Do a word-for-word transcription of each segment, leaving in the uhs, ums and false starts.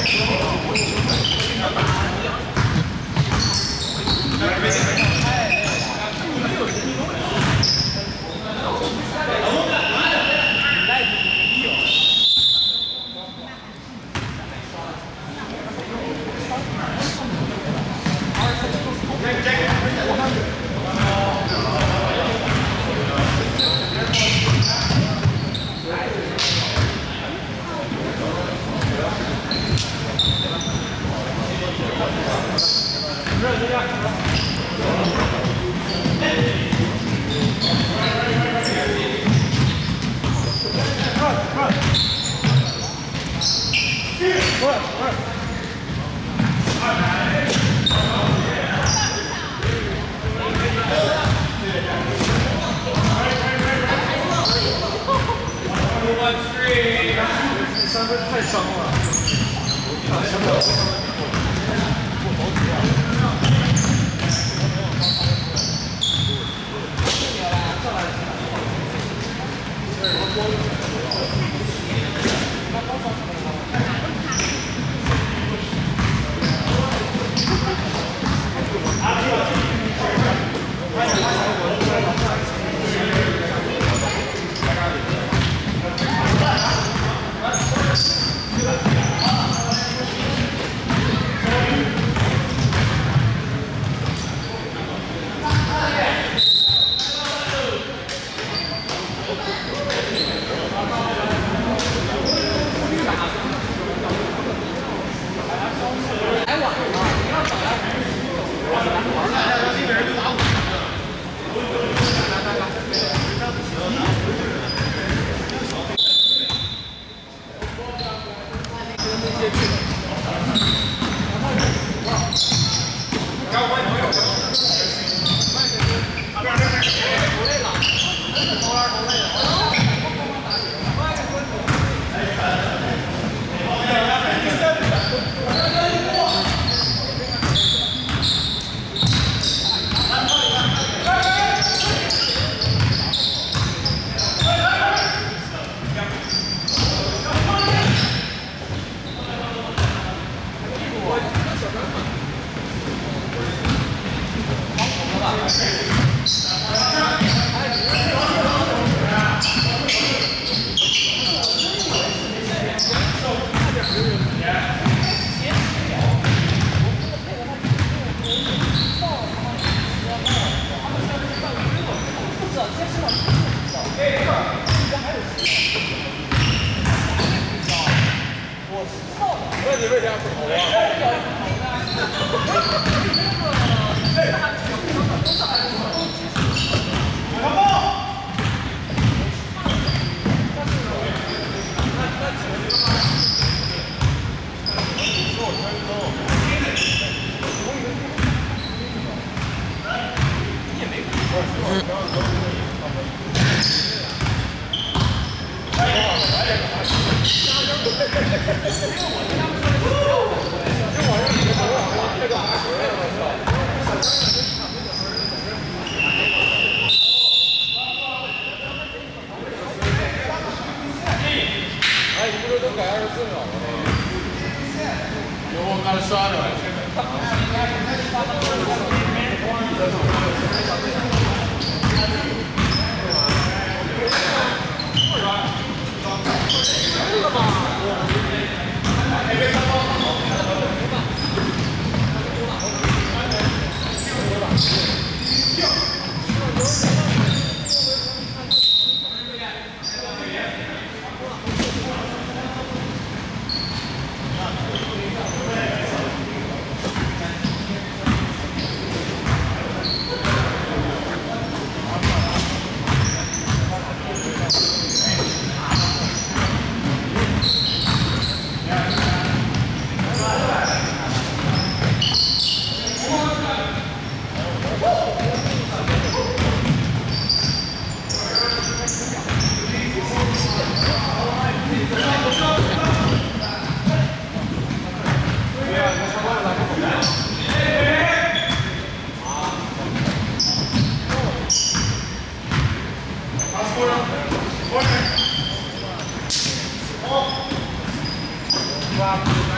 三分太伤了，想不了。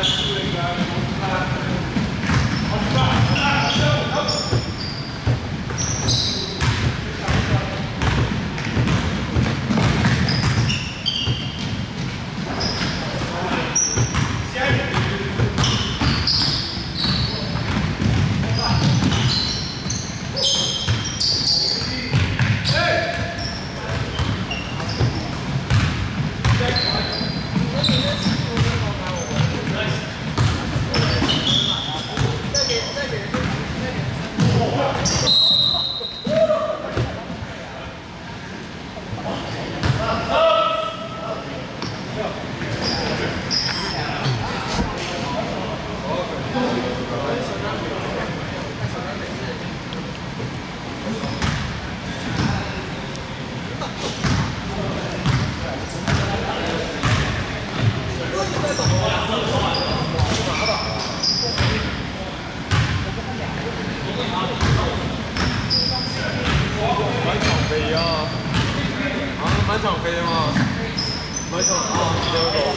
满场飞吗？满场啊，没有走。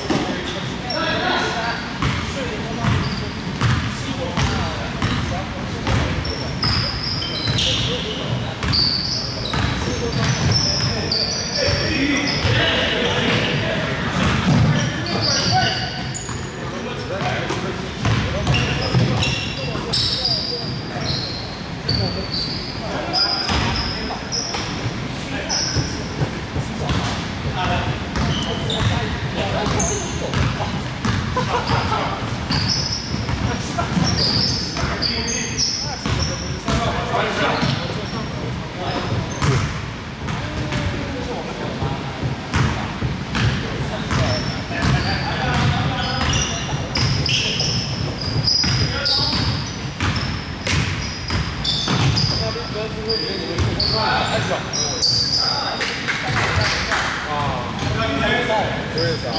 为啥？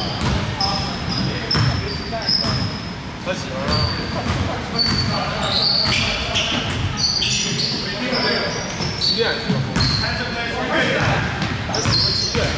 他喜欢啊。七点是吧？他喜欢七点。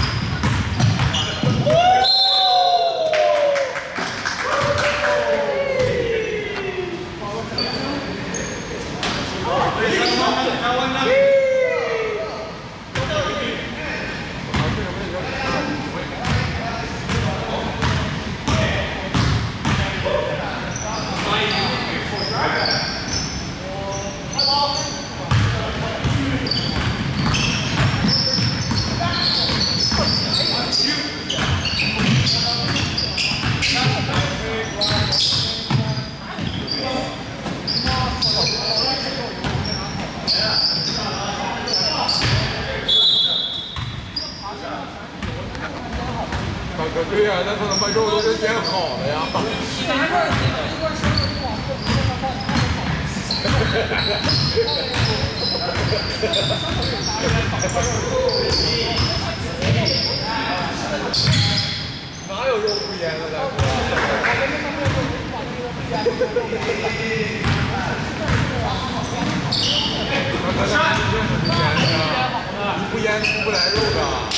对呀、啊，那他他妈肉都是煎好的呀。哪有肉不腌的呢？你不腌出不来肉的。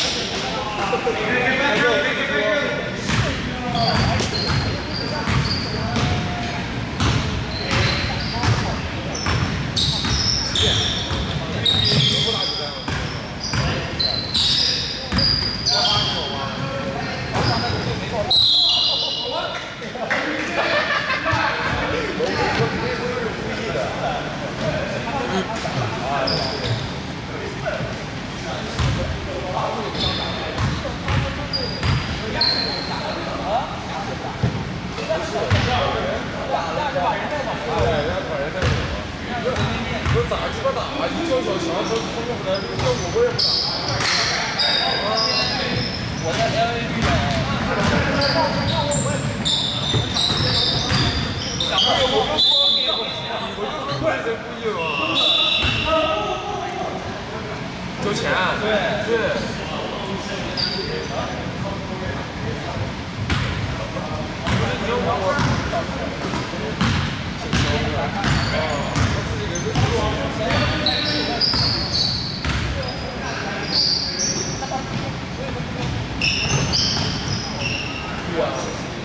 我咋鸡巴打？一叫小强，他他们不来，这个效果我也不打。我在 L A 遇到。小朋友，我就说你，我就说怪谁故意嘛。交钱？对对。你要管我？对啊。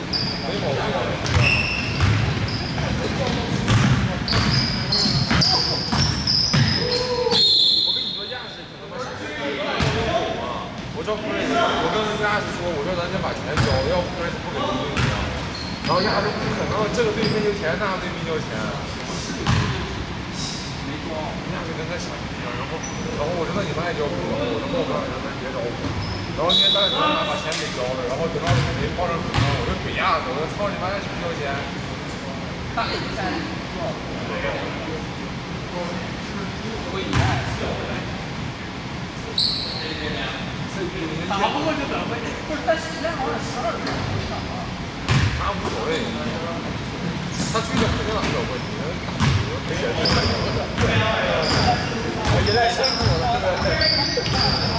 然后这个对面就钱，那个对面就钱。那个真的傻逼啊！然后，然后我说那你们还交不交？我说我不让，那别找我。然后今天大家拿把钱给交了，然后等到没报上数我说给呀，我说操你妈，那是不交钱？大概三十多。没有。我以外。打不过就怎么会？不是，但时间好像十二点。他无所谓，他去的肯定哪没有问题。没人。我现在辛苦了，对不对？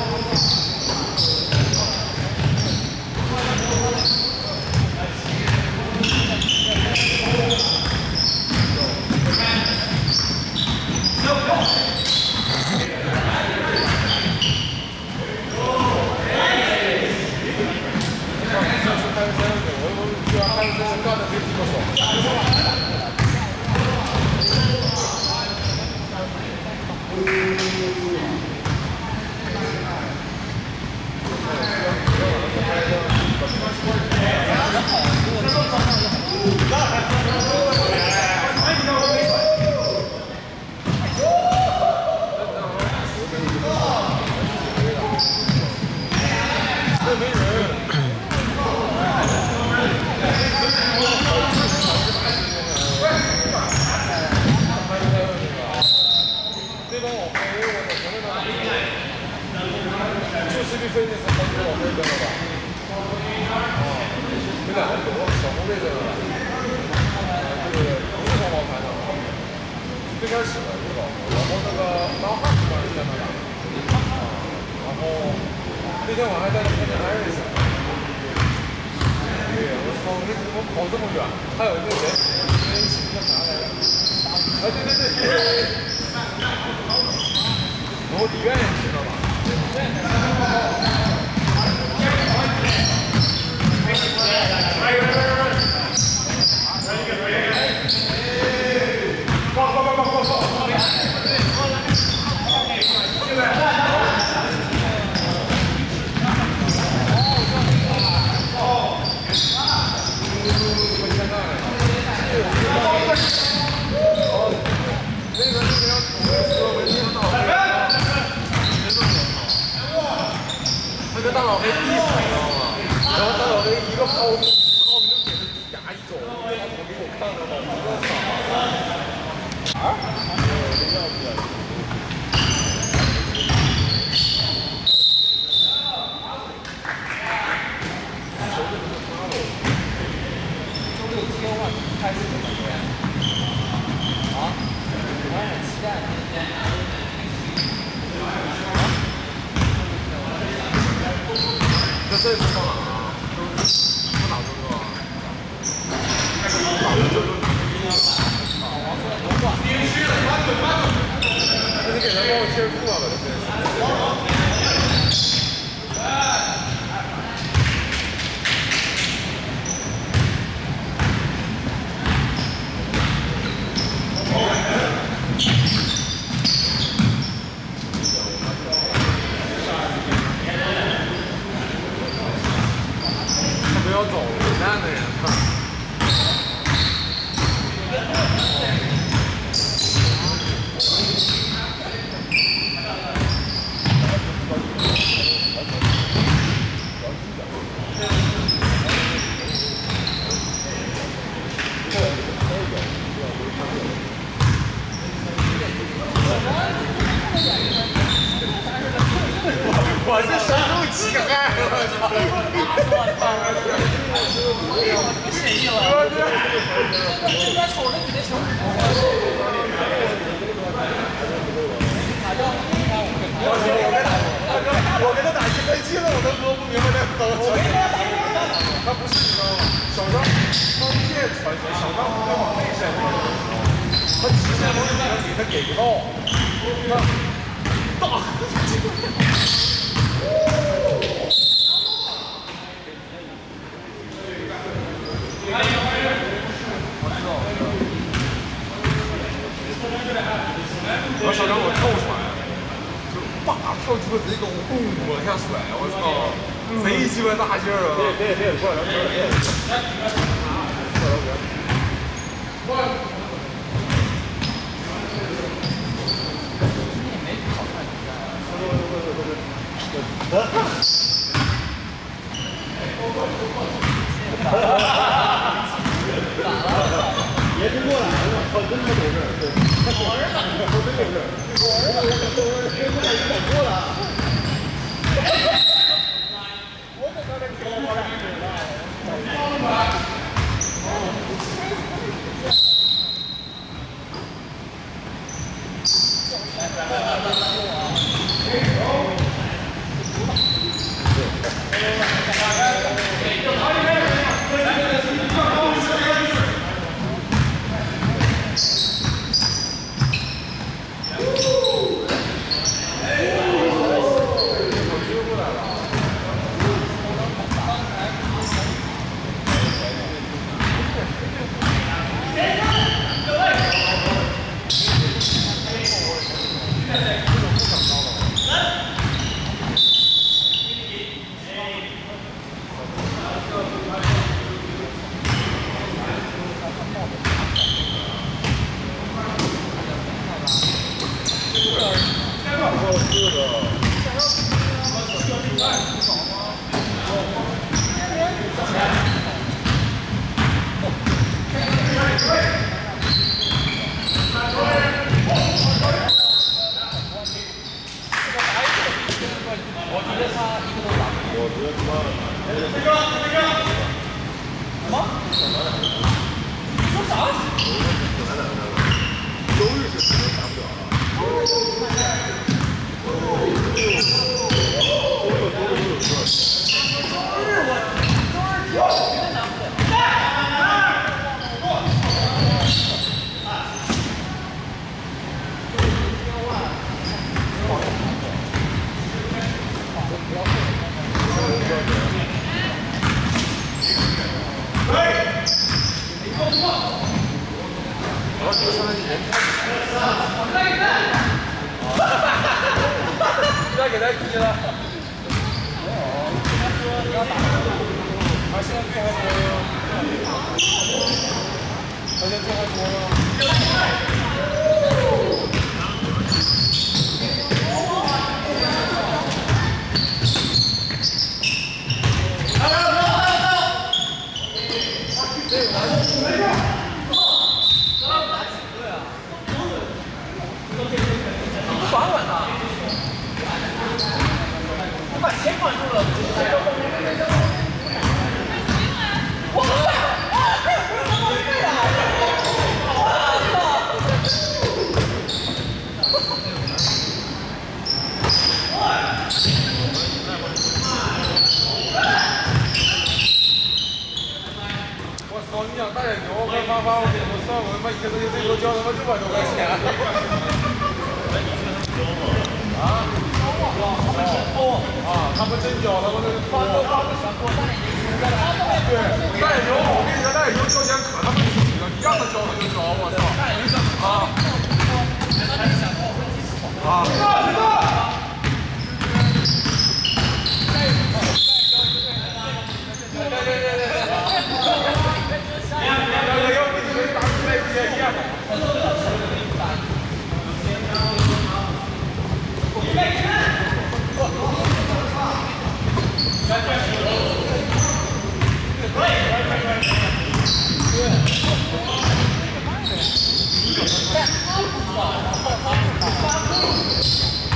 那天我还在那看见 Iris， 对，我操，我怎么跑这么远？还有一个谁，跟人一起叫啥来着？啊，对对对。然后李苑也知道吧？放放放放放放！那个大老黑第一反应知道吗？然后大老黑一个抛物，操你就给他牙一走，我给我看着了，我操！啊？周六切换开始怎么练？啊？我很期待今天。这这是放哪啊？放哪周六啊？哪个周六？那你给他帮我切裤啊，这是。不要走，滚蛋的人啊！我这身后几个汗，我操！ 不协议了，这边瞅着你的球。 我跟他打一分七了，我都摸不明白那怎么他不是你知道吗？小张双线传球，小张不会往内线传球，他直线往里面给他给不到，大。然后小张我跳传，就叭跳出直接给我轰往下甩，我操，贼鸡巴大劲儿啊！对对对，过来过来。 不要给他踢了。他现在队还多哟，他现在队还多哟。 防稳啊！我把钱管住了。我操！啊！这不是他妈对的！我操！ 我操！你想打点球，我发发我给你们算，我他妈一个星期最多交他妈六百多块钱。啊？啊，他们真交，他们那发多发的全多，对，大野牛，我跟你说，大野牛交钱可他妈低了，你让他交他就交，我操！啊！啊！知道知道。对对对对对。要要不你们打出来一些一样的。 对。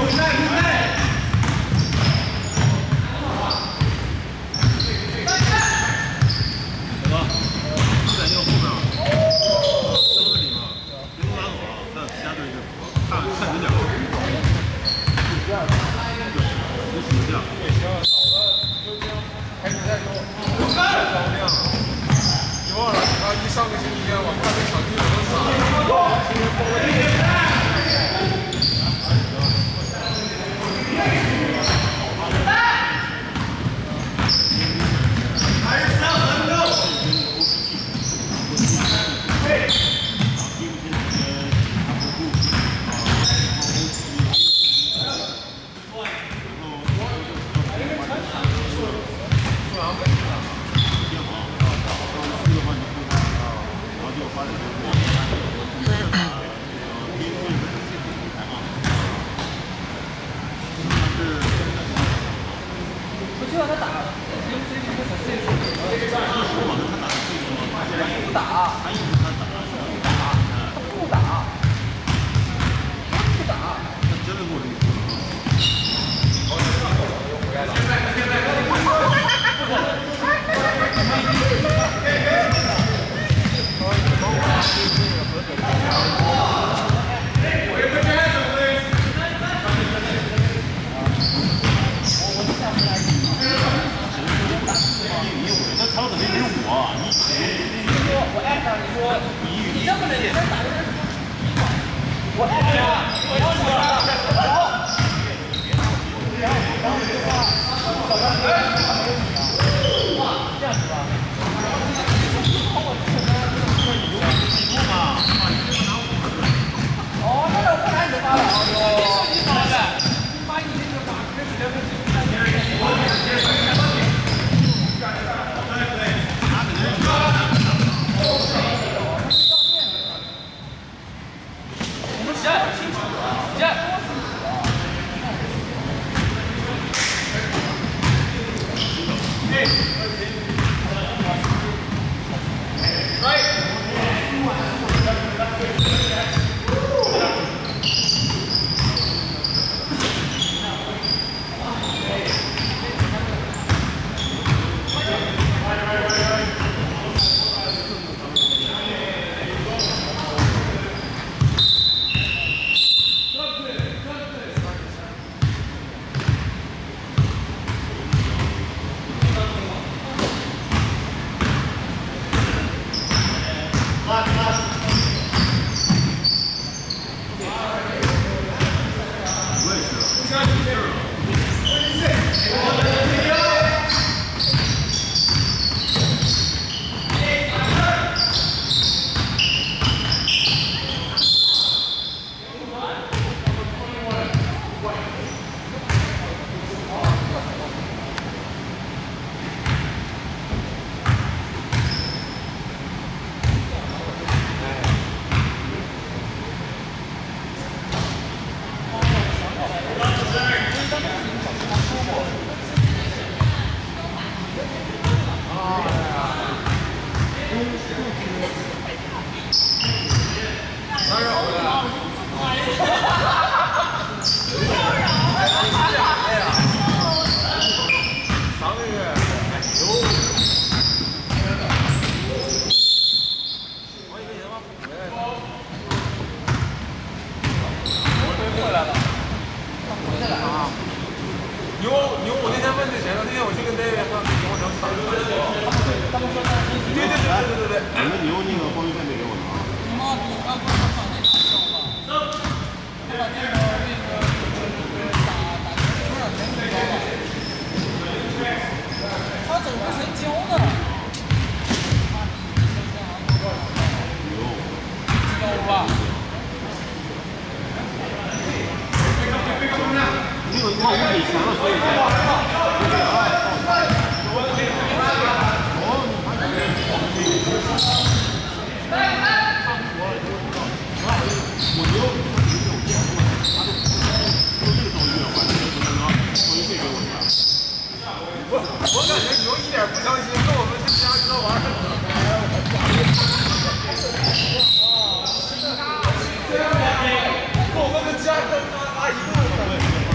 我们的家跟他一路。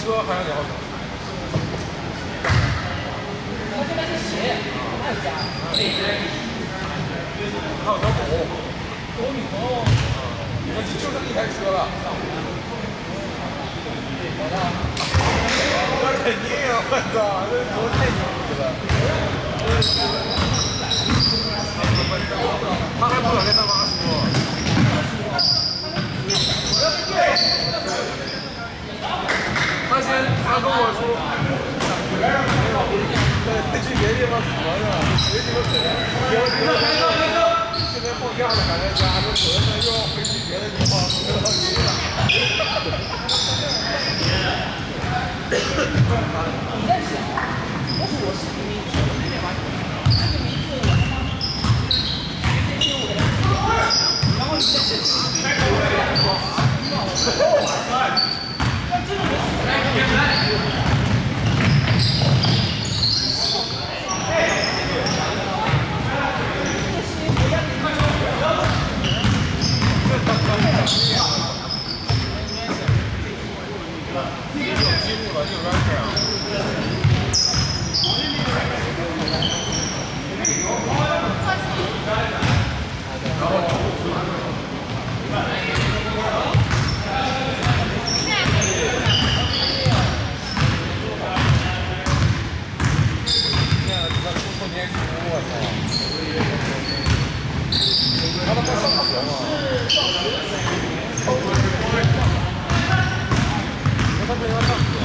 车还有两号车。 我这边是鞋，还有家。 还有条狗。狗女朋友。我就剩一台车了。我肯定啊！我操，这头太牛逼了。他还不想跟他妈说。他先，他跟我说，他去别地方死了是别地方死了，别地方现在放假了，还在家，说走的又要回去别的地方，不知道去哪。 你在想，我是我视频名字，我那边完全这个名字我他妈，这些我给他记了，然后你再写写，那这个记录了，就有点这样。然后。过年时候，我操！他他妈上学吗？我他妈要上学。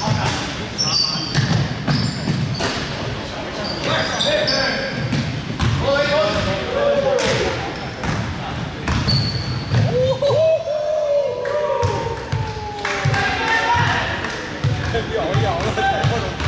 咬咬了，太了。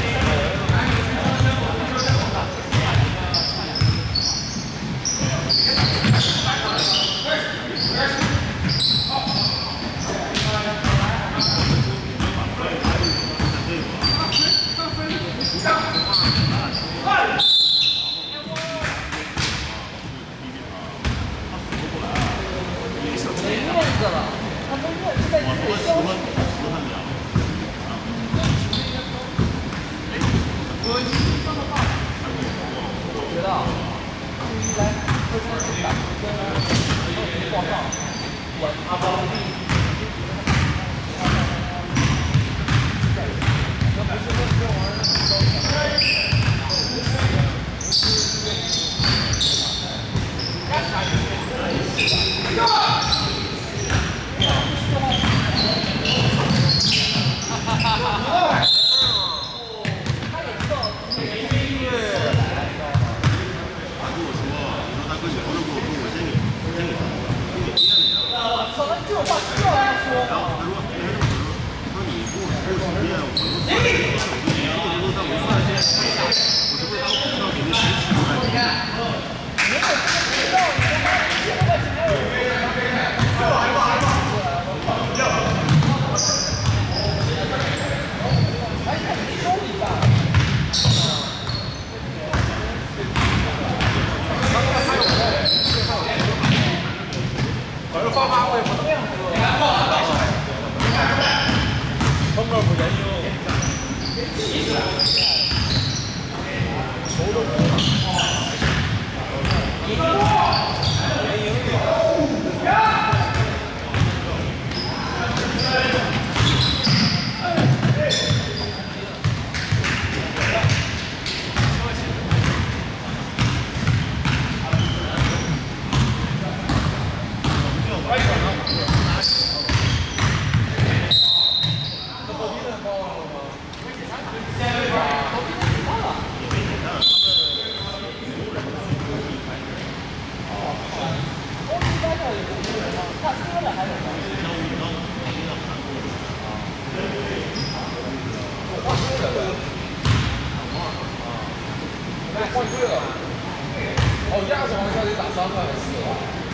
换队了，哦，亚洲好像得打三个还是四个？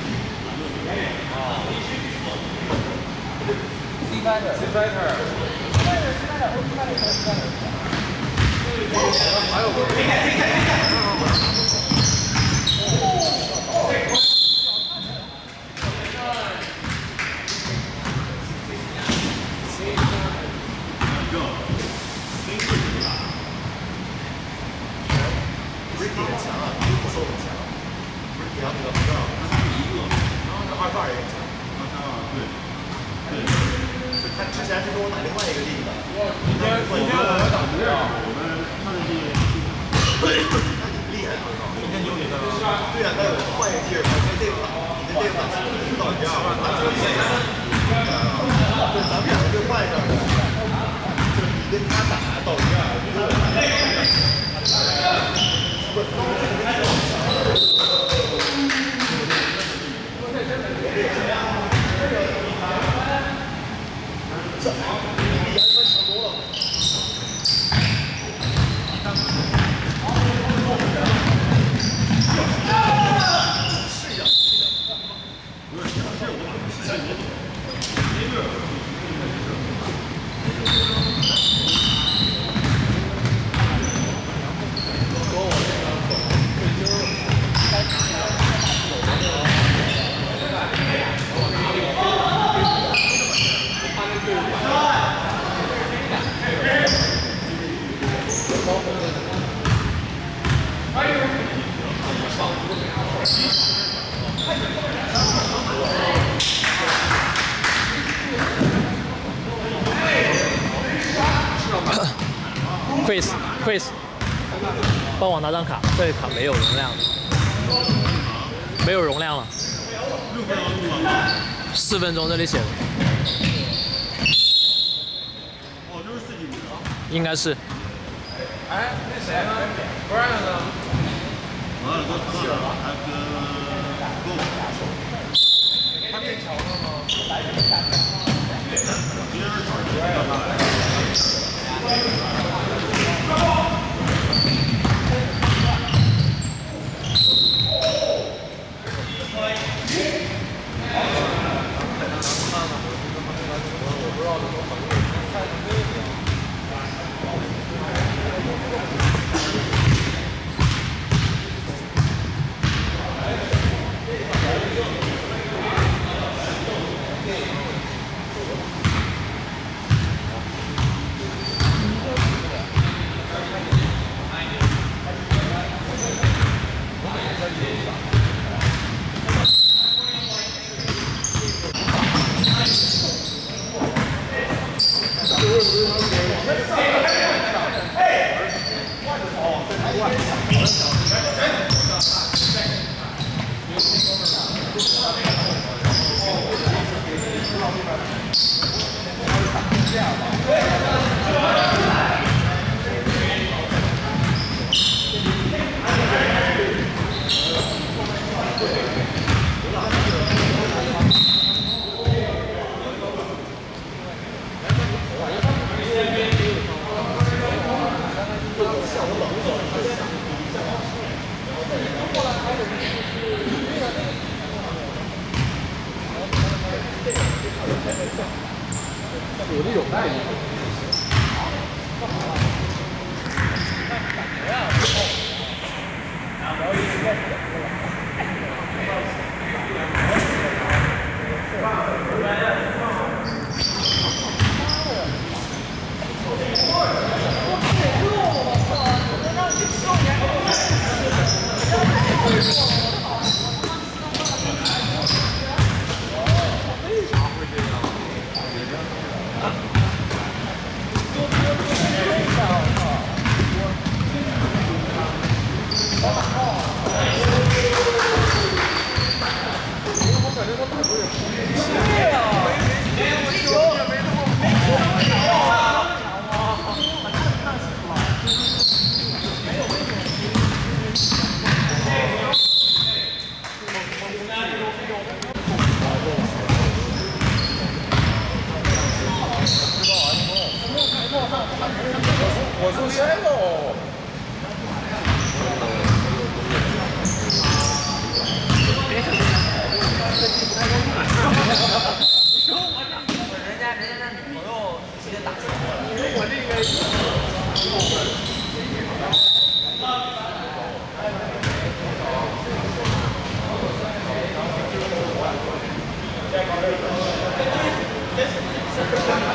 啊 ，C fighter，C fighter，C fighter，C fighter，O fighter，C fighter。还有个。 Ricky 很强啊，比我说很强。Ricky 他那个不知道，他是一个，然后那二发也很强。啊，对，对。他之前是跟我打另外一个例子。 今天今天我们打不了， 我们他的这个，对，那你厉害啊！今天有你的。对啊，那我换一个 tier， 跟这个打，你的这个打知道一样，打这个对，咱们两个就换一下。就是你跟他打到一样，跟我打。不是，比杨帆强多了。是呀，是呀。不是，这我是我这个。 Chris Chris， 帮我拿张卡，这个卡没有容量，没有容量了。四分钟这里写的。 哦，这是四几米啊？ 应该是。 哎，那谁呢 ？Brian 呢？ 完了，都撤了，还跟跟我他变强了吗？ 今天是找人要他来。 有的有带的。我出现喽！ 人家人家那女朋友直接打进来， 我那个。 Yes.